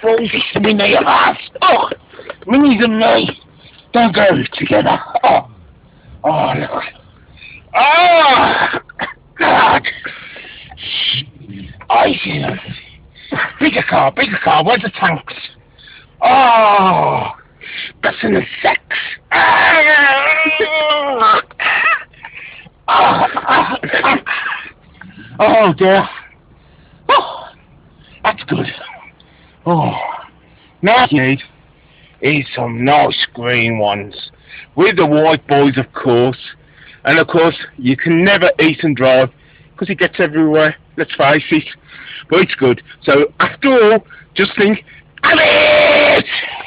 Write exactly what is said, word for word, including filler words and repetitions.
balls used to be near your ass. Oh, Minis and me don't go together. Oh, oh, look. Oh, God. I see them. Bigger car, bigger car. Where's the tanks? Oh, that's in the sex. Oh, dear. Oh, that's good. Oh, now you need is some nice green ones with the white boys, of course. And of course, you can never eat and drive because it gets everywhere. Let's face it. But it's good. So after all, just think, have it!